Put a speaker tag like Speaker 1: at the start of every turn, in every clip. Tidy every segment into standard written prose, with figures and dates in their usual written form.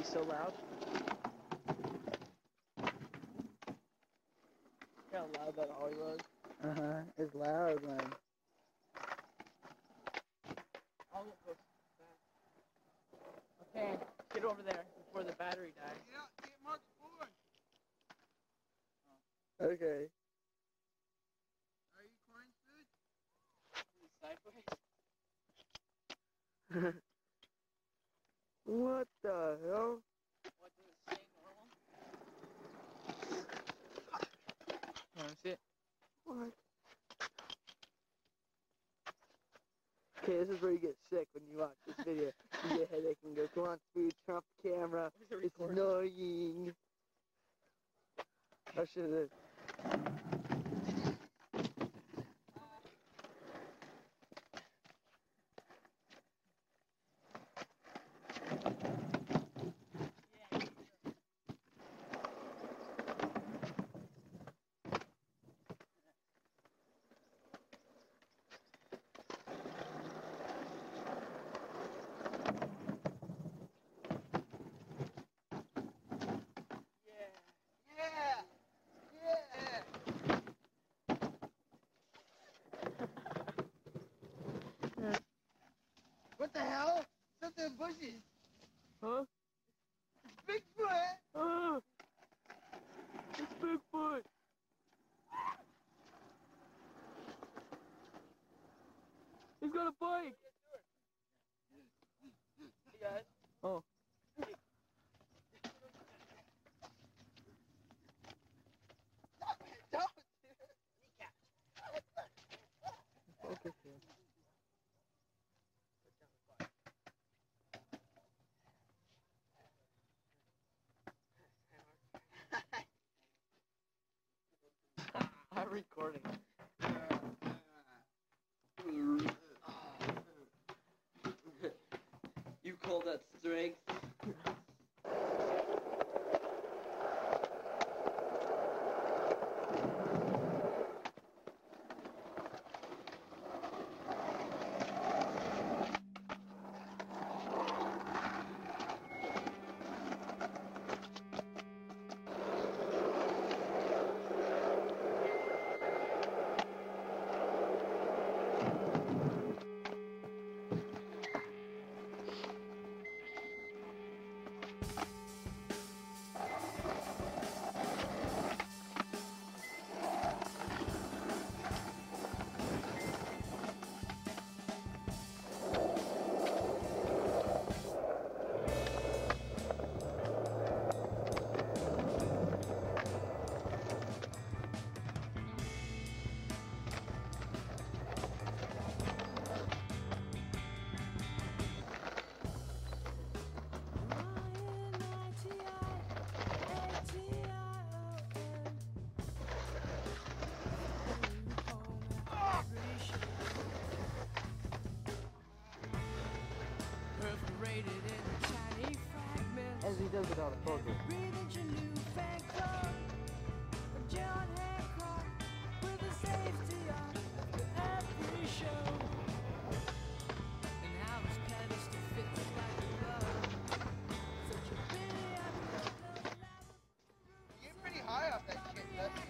Speaker 1: so loud. Look how loud that ollie was.
Speaker 2: It's loud, man.
Speaker 1: I'll go close to that. Okay, get over there before the battery dies.
Speaker 3: Get Mark's board.
Speaker 2: Okay.
Speaker 3: Are you corn food?
Speaker 1: Sideways.
Speaker 2: What the hell?
Speaker 1: What, does it stay normal? You wanna see it?
Speaker 2: What? Okay, this is where you get sick when you watch this video. You get a headache and go, come on, food, turn off the camera. It's annoying. I should have.
Speaker 3: What the hell? Something in the bushes.
Speaker 2: Huh?
Speaker 3: Bigfoot!
Speaker 2: It's Bigfoot! He's got a bike!
Speaker 1: Hey guys.
Speaker 2: Oh.
Speaker 3: Don't!
Speaker 2: Focus here.
Speaker 1: I'm recording.
Speaker 4: You call that strength?
Speaker 2: As he does without a focus.
Speaker 3: You're pretty high off that shit, Dusty.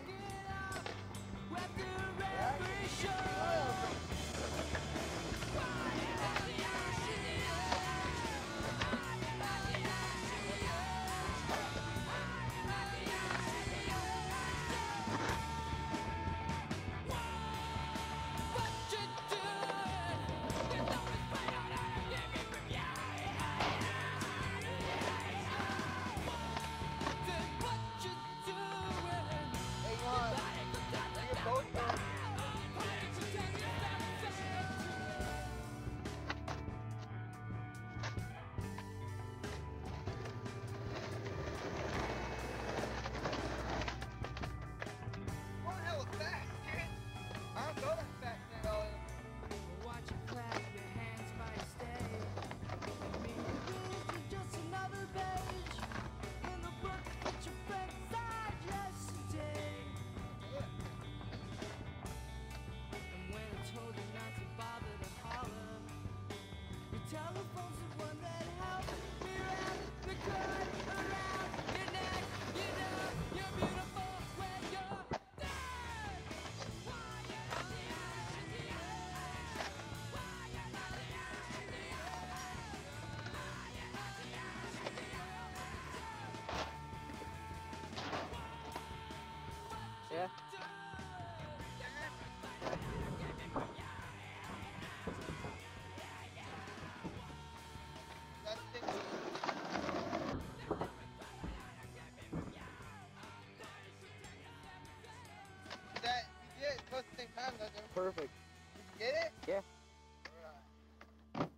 Speaker 2: perfect.
Speaker 3: Get it?
Speaker 2: Yeah.
Speaker 3: Alright.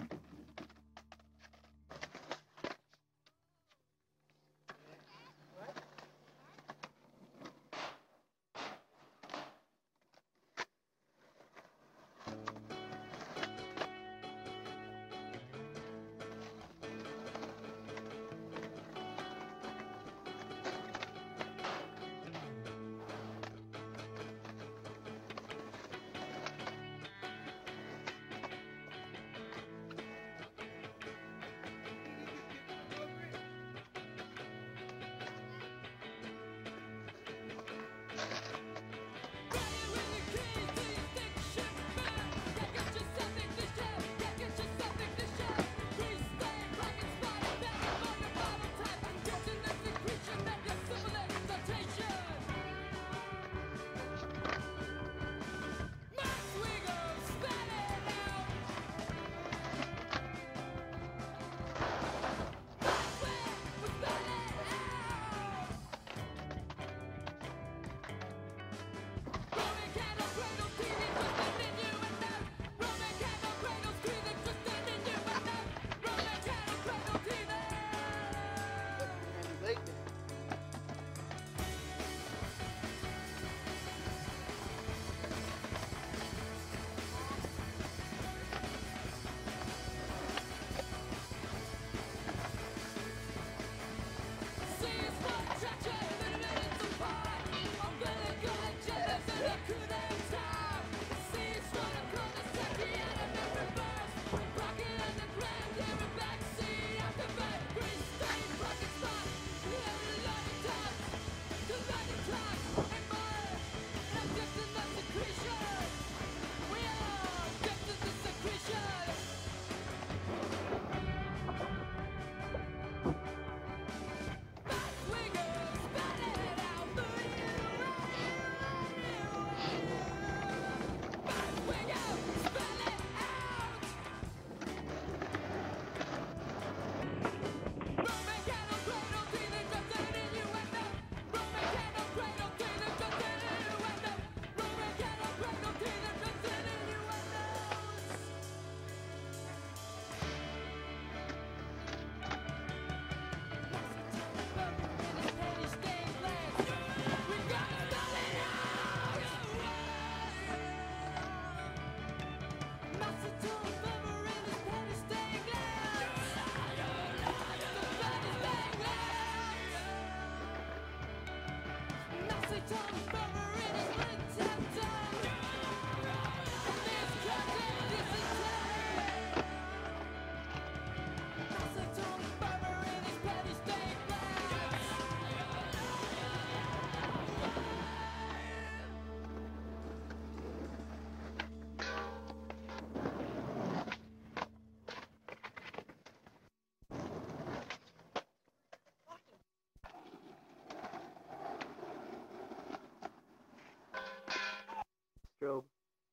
Speaker 2: Strobe.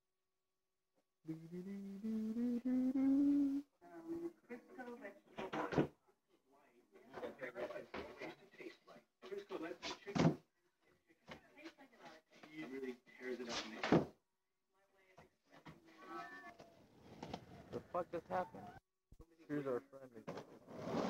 Speaker 2: The fuck just happened? Here's our friend again.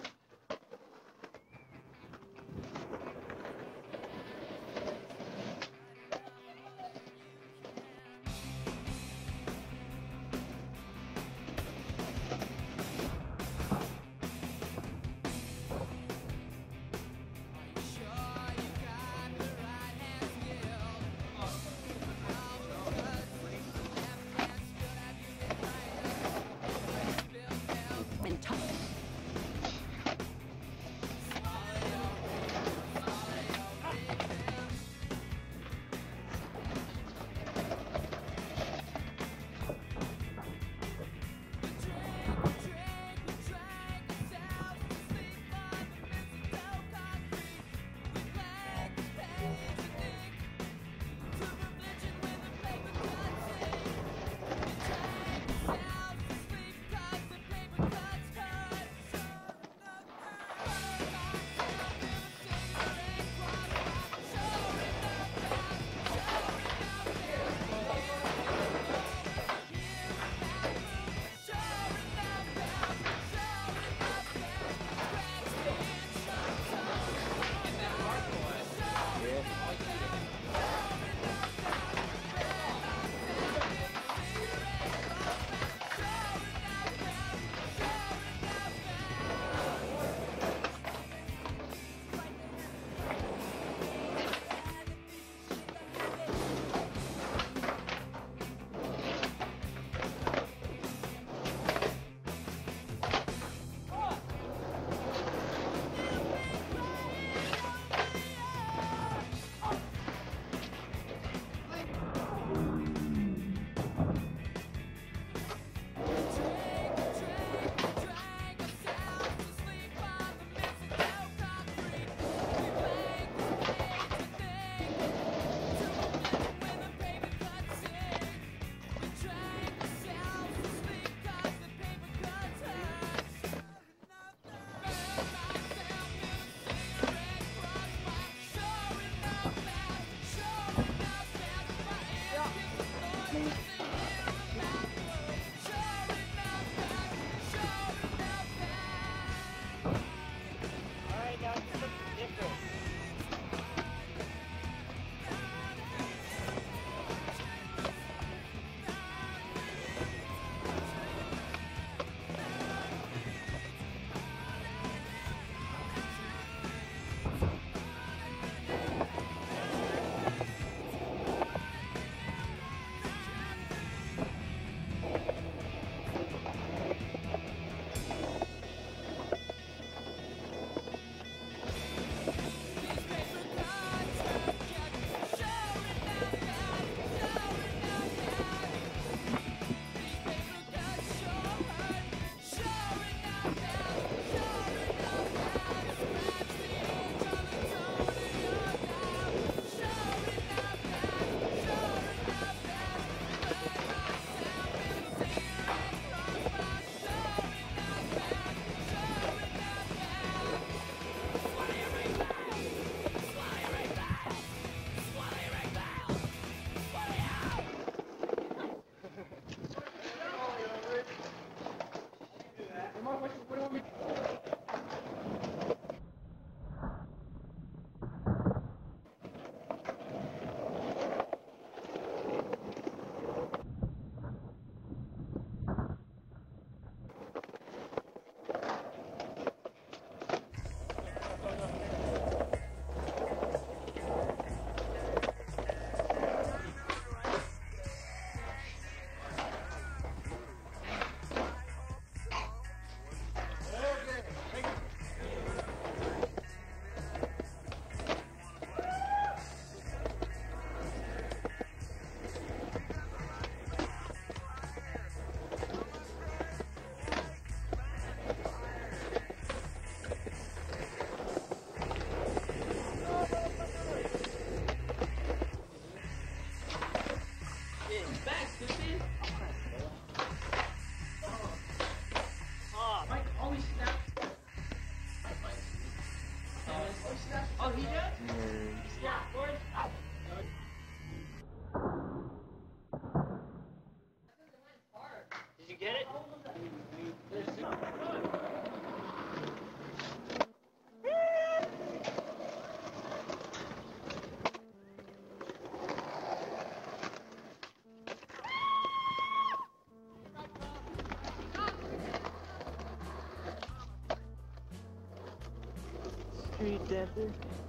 Speaker 4: stupid. Oh, Mike always snaps. Oh, he did? He snapped, boys. Did you get it?
Speaker 2: Street dancer.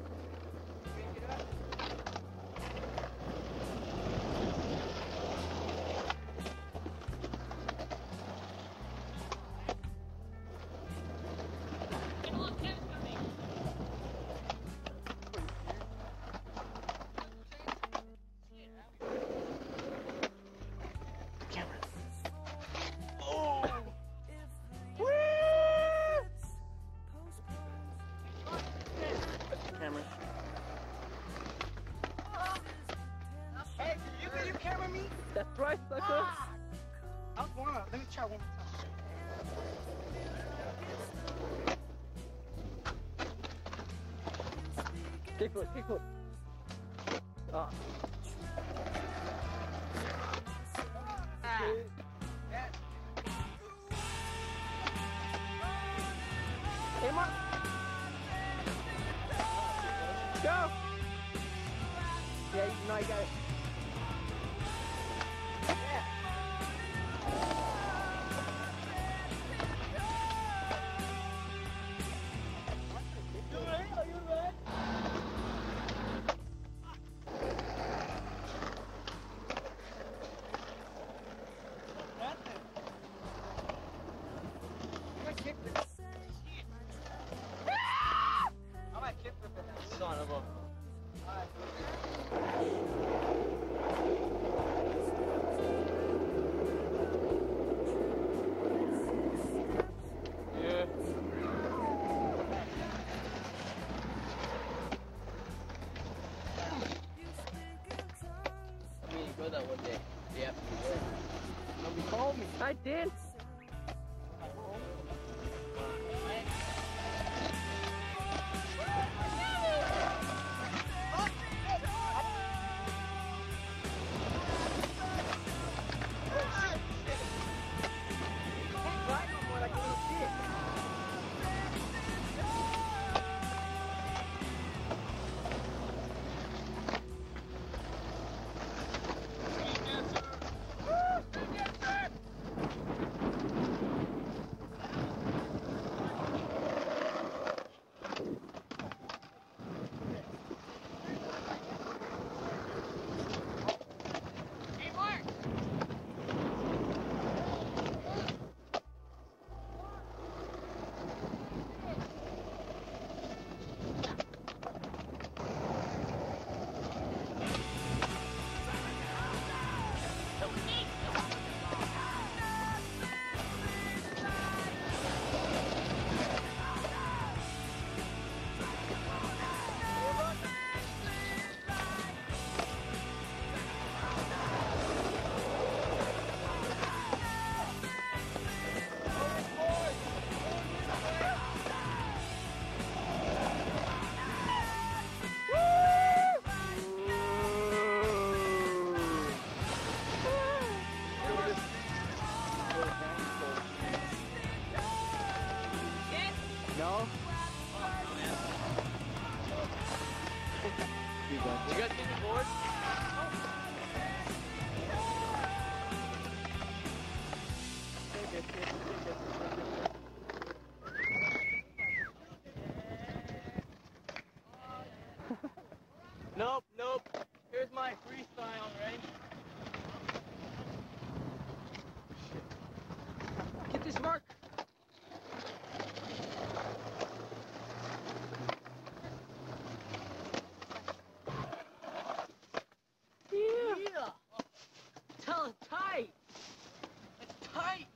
Speaker 3: Hey, can you camera me?
Speaker 2: That's right, sucker.
Speaker 3: I was wanna. Let me try one more time.
Speaker 2: Kickflip. Ah. Hey, Mark. Go. Yeah, you know you got it.
Speaker 4: Son of a.
Speaker 1: Yeah.
Speaker 4: I mean, you go that one day. Yeah.
Speaker 2: Nobody called me. I did. No?
Speaker 1: You guys get the board? Nope. Here's my freestyle, right?
Speaker 2: Get this, Mark.
Speaker 4: Yeah. Tell it tight.
Speaker 1: It's tight.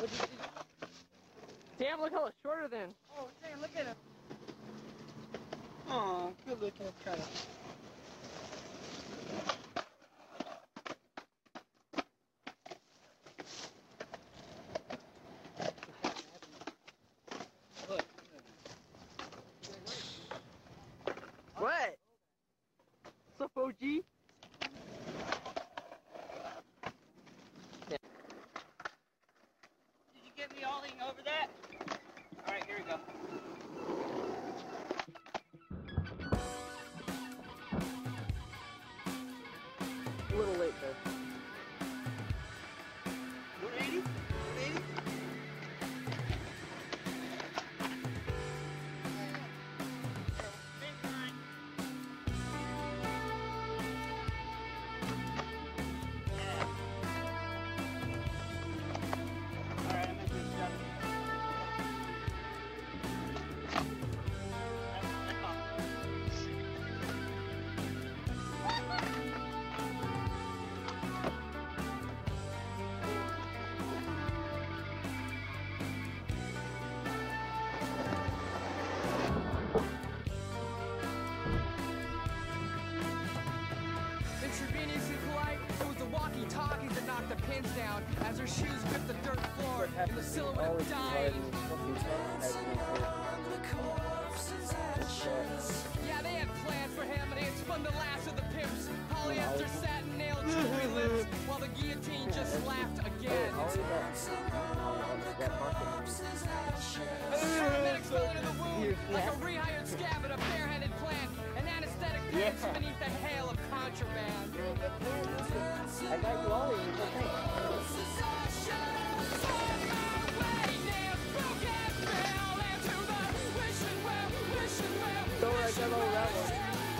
Speaker 1: Damn, look how it's shorter than.
Speaker 3: Oh, damn, look at him. Oh, good looking kind of.
Speaker 2: What? What's up, OG?
Speaker 3: Did you get me all over that? Alright, here we go.
Speaker 2: A little late there.
Speaker 3: 180? 180?
Speaker 5: Intravenously polite, it was the walkie-talkies that knocked the pins down as her shoes gripped the dirt floor in the silhouette of dying. Yeah, they had plans for him and they had spun the last of the pimps. Polyester satin nailed jewelry lips while the guillotine just laughed again. Paramedics fell into the wound like a rehired scab at a barehanded plant. An anesthetic pants beneath the hail of contraband.
Speaker 2: I got you all in. It's okay. Don't worry, I got all that one.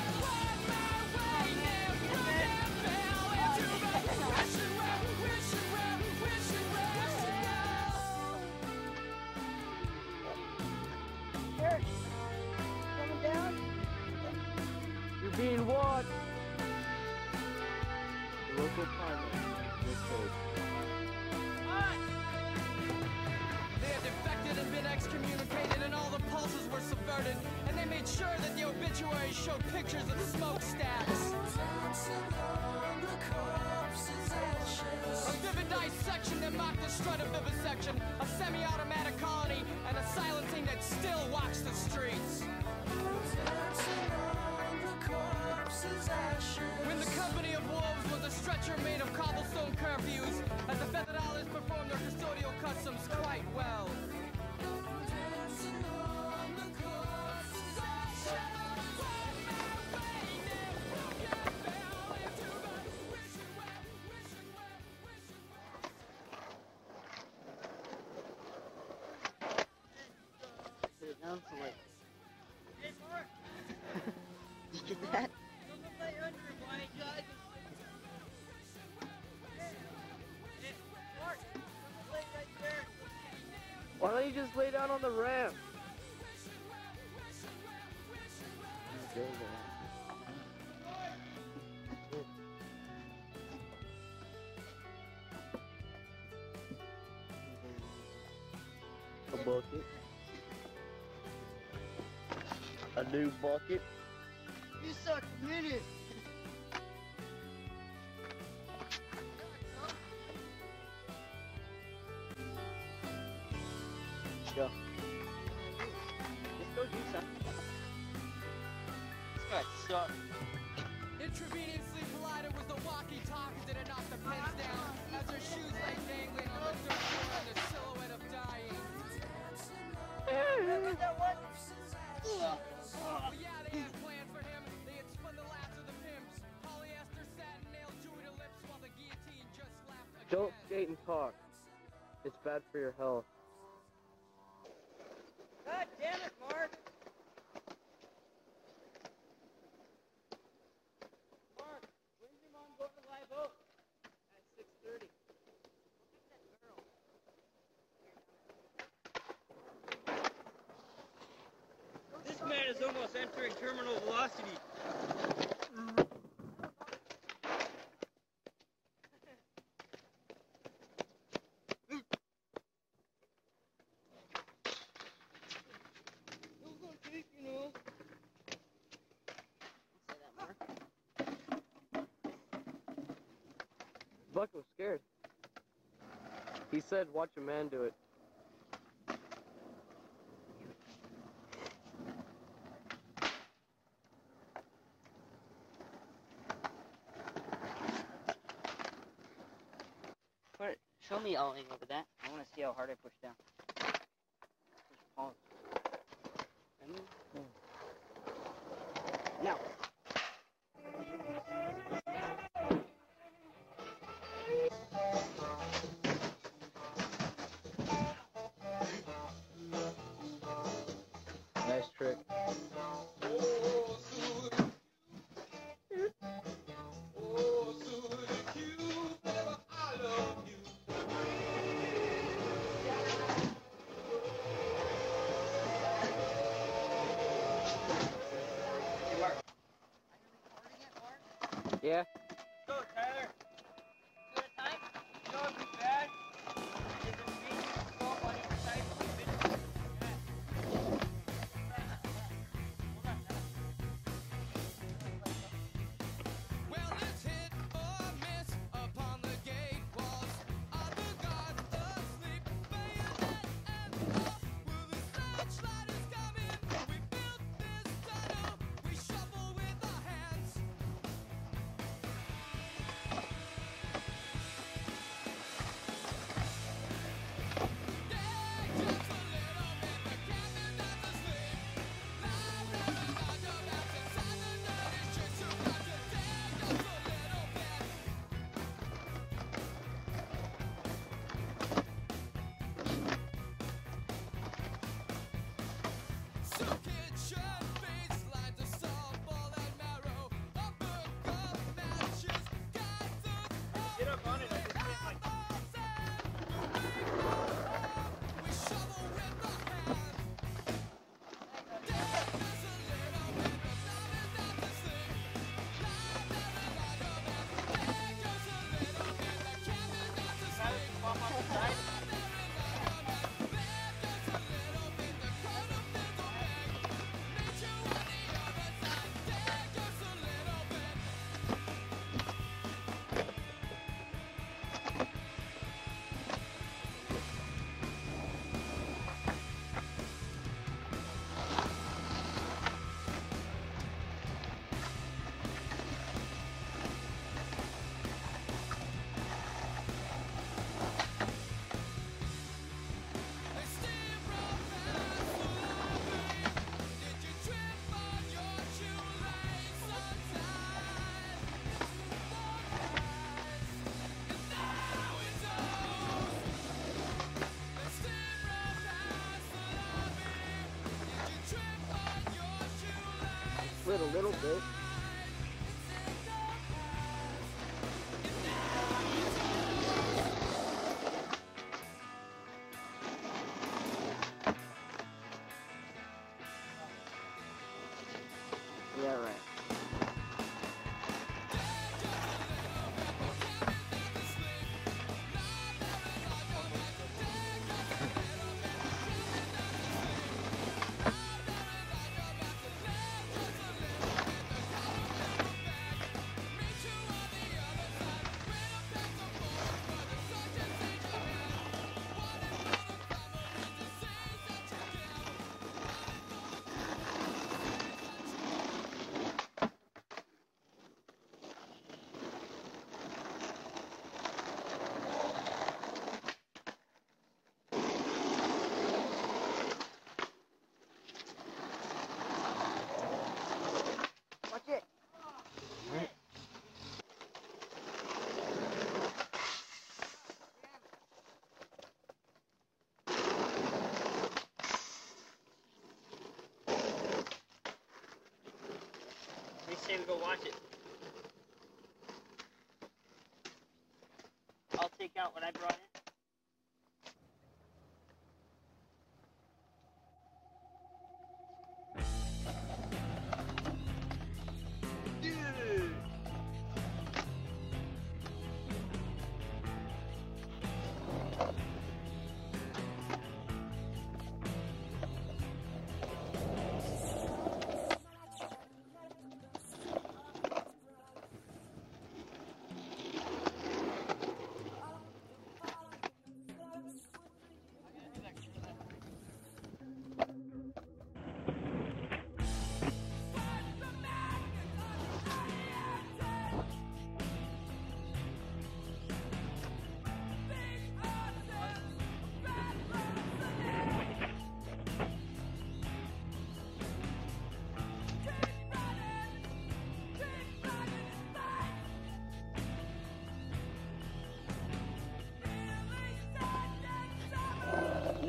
Speaker 3: Eric, coming down?
Speaker 2: You're being watched. The local primary.
Speaker 5: They had defected and been excommunicated and all the pulses were subverted. And they made sure that the obituaries showed pictures of smokestacks. A vivid dissection that mocked the strut of vivisection. A semi-automatic colony and a silencing that still walks the streets. When the company of wolves was a stretcher made of cobblestone curfews, as the Federales performed their custodial customs quite well.
Speaker 2: Put it down so like.
Speaker 3: Hey, Mark.
Speaker 2: Did you get that?
Speaker 3: Don't lay under him, why, guys? Hey, Mark, lay right there.
Speaker 2: Why don't you just lay down on the ramp? A bucket. A new bucket.
Speaker 3: You suck minutes.
Speaker 2: Go. Just go do something.
Speaker 3: This guy sucks.
Speaker 5: Intravenously collided with the walkie-talkies that had knocked the pins down as her shoes lay dangling on the dirt floor in the silhouette of dying.
Speaker 3: Remember that one?
Speaker 5: Well, yeah, they had plans for him. They had spun the last of the pimps. Polyester satin nailed jewelry to lips while the guillotine just laughed again.
Speaker 2: Don't skate and talk. It's bad for your health.
Speaker 3: God damn it, Mark. Mark, when's your mom going to Live Oak? At 6:30. This man is almost entering terminal velocity.
Speaker 1: fucking scared. He said, watch a man do it.
Speaker 3: Show me all over that. I want to see how hard I push down. Push pause. Now.
Speaker 1: Nice trick. Yeah.
Speaker 3: Go, Tyler. Good time? You know what'd be bad? If the speed is slow on each side,
Speaker 5: Well, it's hit or miss upon the gate walls. Are the guards asleep? Bayonet and all. Will the searchlight is coming? We built this tunnel. We shovel with our hands.
Speaker 3: get up on it. I just did like
Speaker 2: Slid a little bit. Yeah, right. Watch it.
Speaker 3: they say we go watch it. I'll take out what I brought in.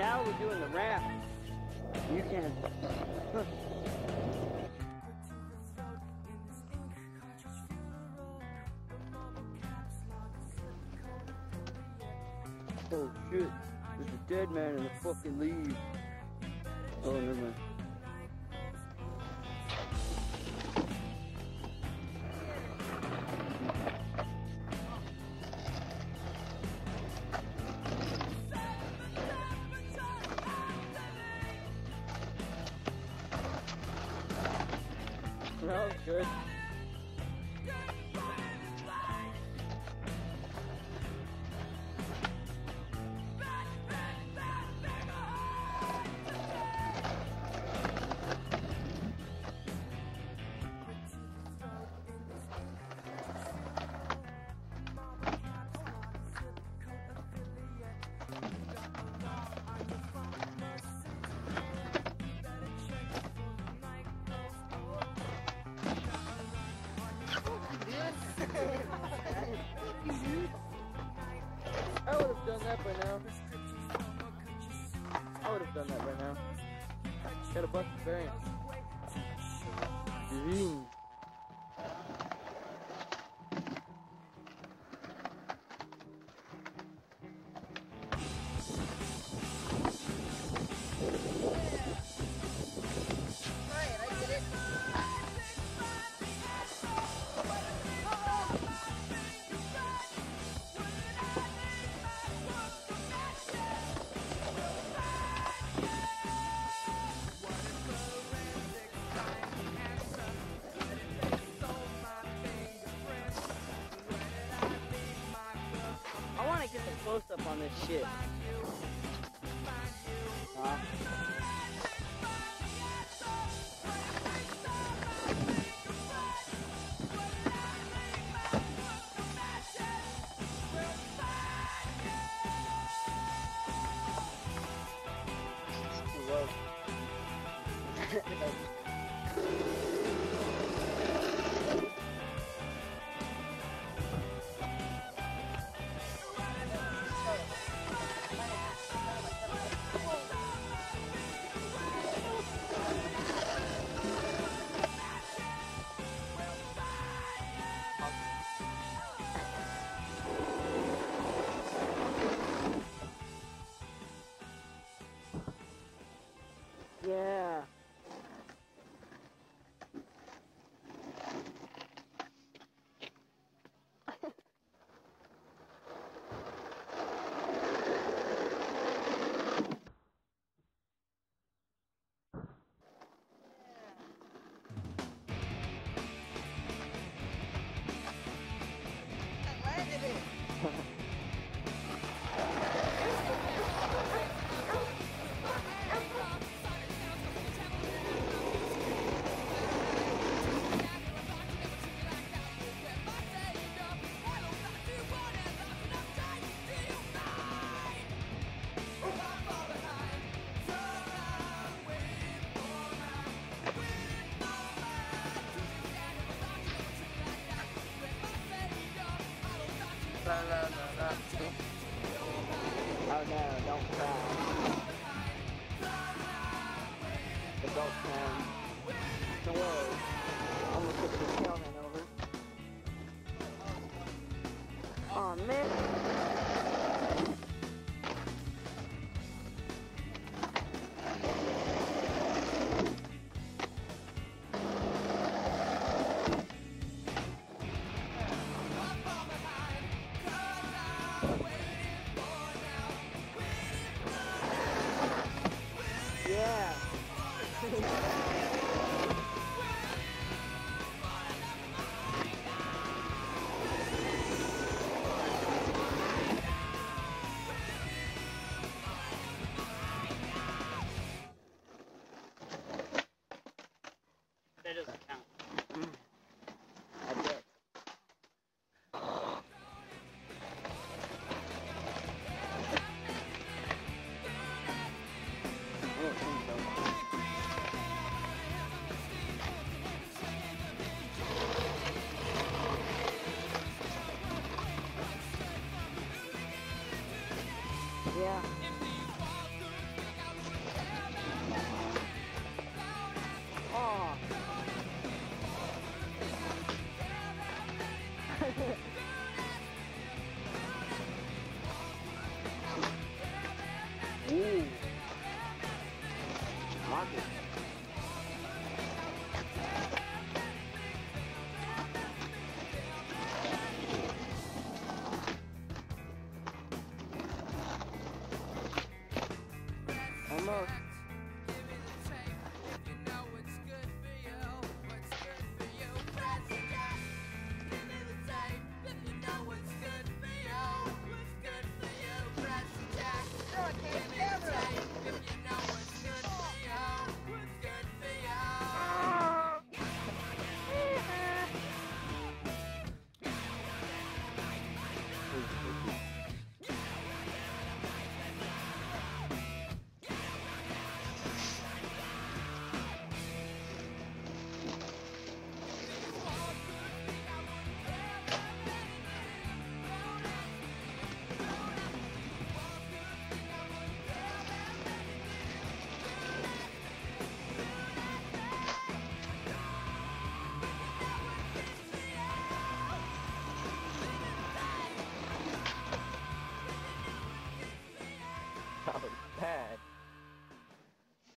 Speaker 1: Now we're doing the ramp.
Speaker 2: You can. Oh shit, there's a dead man in the fucking leaves. Oh, never mind.
Speaker 1: That was good. I would have done that by now. I would have done that by now. Got a bunch of variants. I want to get a close up on this shit. Huh? Yeah. La, la, la, la. Oh no, don't cry. Adult time. No way. I'm gonna put this tailman over. Oh man. Yeah. That doesn't count.
Speaker 2: I bet. I don't think so. Yeah.